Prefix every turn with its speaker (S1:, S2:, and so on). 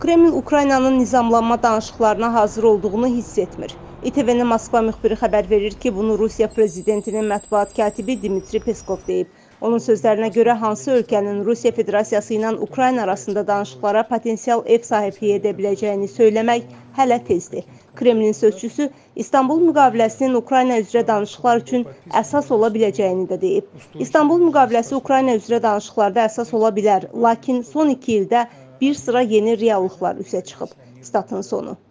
S1: Kreml Ukraynanın nizamlanma danışıqlarına hazır olduğunu hiss etmir. İTV-nin Moskva müxbiri xəbər verir ki, bunu Rusiya prezidentinin mətbuat katibi Dmitri Peskov deyib. Onun sözlərinə görə hansı ölkənin Rusiya Federasiyası ilə Ukrayna arasında danışıqlara potensial ev sahibliyi edə biləcəyini söyləmək hələ tezdir. Kremlin sözçüsü İstanbul müqaviləsinin Ukrayna üzrə danışıqlar üçün əsas ola biləcəyini də deyib. İstanbul müqaviləsi Ukrayna üzrə danışıqlarda əsas ola bilər, lakin son 2 ildə bir sıra yeni reallıqlar üzə çıxıb. Statın sonu.